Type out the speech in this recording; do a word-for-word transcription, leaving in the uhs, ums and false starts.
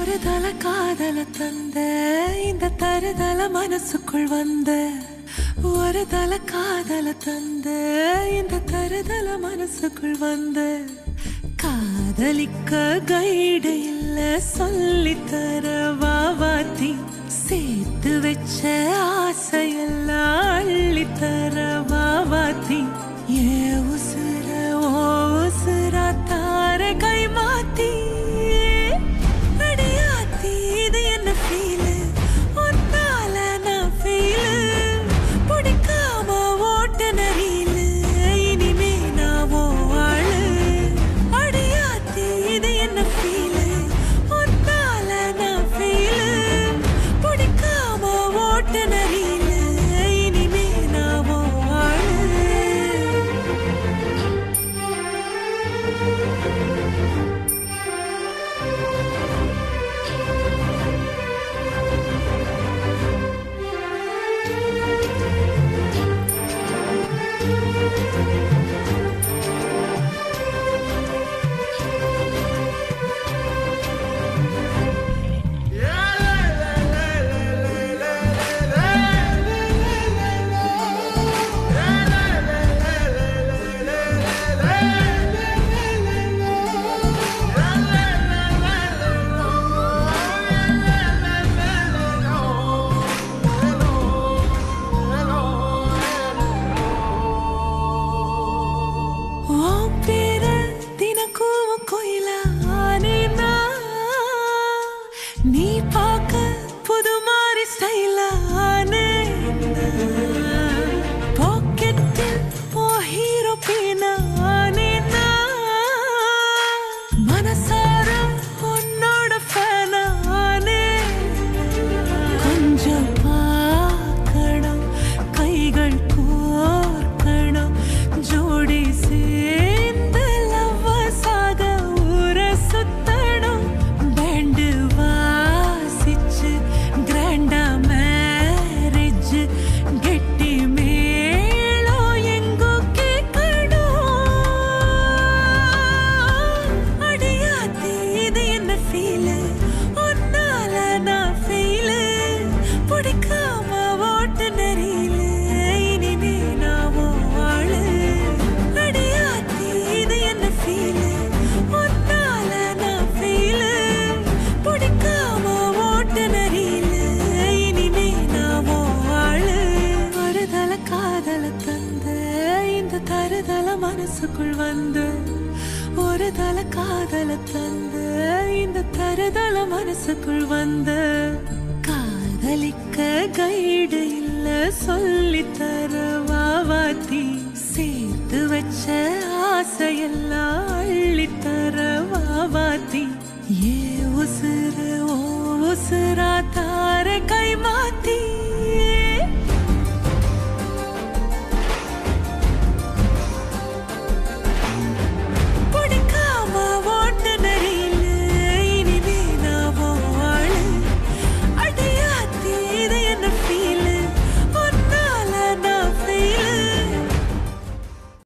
ஒரு தல காதல தந்த இந்த தருதல மனசுக்குள் வந்த ஒரு தல காதல தந்த இந்த தருதல மனசுக்குள் வந்த காதலிக்க கைடு இல்ல சொல்லி தர வாவாத்தி சேர்த்து வச்ச ஆசையெல்லாம் அள்ளி தர வாவாத்தி ஏ உசுர ஓ உசுரா தார கை மாத்தி நீ பார்க்க புது மாதிரி ஸ்டைலானே பாக்கெட்டில் ஓ ஹீரோ பீனானே மனசார உன்னோட ஃபேனானே கொஞ்சம் பார்க்கணும் கைகள் கோர்க்கணும் ஜோடி சேர்ந்து லவ்வர்ஸாக ஊரை சுத்தணும் பேண்டு மனசுக்குள் வந்து ஒரு தல காதல தந்த இந்த தருதல மனசுக்குள் வந்த காதலிக்க கைடு இல்ல சொல்லி தர வாவாத்தி சேர்த்து வச்ச ஆசையெல்லாம் அள்ளி தர வாவாத்தி ஏ உசுர ஓ உசுரா தார கை மாத்தி